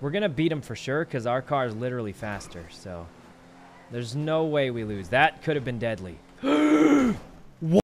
We're going to beat him for sure because our car is literally faster. So there's no way we lose. That could have been deadly.